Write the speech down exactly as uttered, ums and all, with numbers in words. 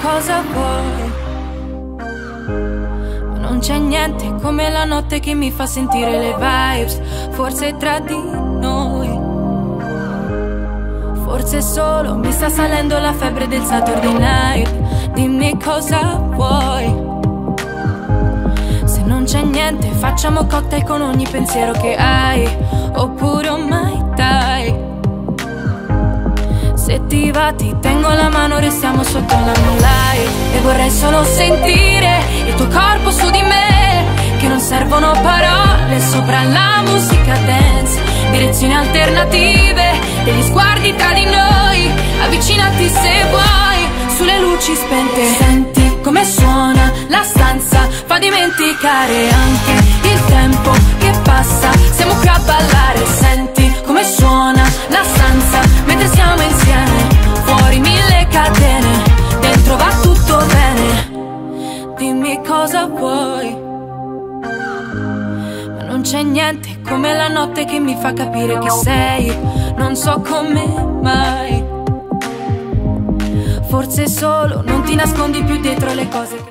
cosa vuoi. Ma non c'è niente come la notte che mi fa sentire le vibes. Forse tra di noi, forse solo mi sta salendo la febbre del Saturday night. Dimmi cosa vuoi. Se non c'è niente facciamo cocktail con ogni pensiero che hai. Oppure oh mai dai, se ti va ti tengo la mano, restiamo sotto la moonlight. E vorrei solo sentire il tuo corpo su di me, che non servono parole sopra la musica dance. Direzioni alternative, degli sguardi tra di noi. Avvicinati se vuoi, sulle luci spente. Senti come suona la stanza, fa dimenticare anche il tempo che passa. Siamo qui a ballare, senti come suona la stanza mentre siamo insieme. Fuori mille catene, dentro va tutto bene. Dimmi cosa vuoi. Ma non c'è niente come la notte che mi fa capire chi sei. Non so come mai, forse solo non ti nascondi più dietro le cose che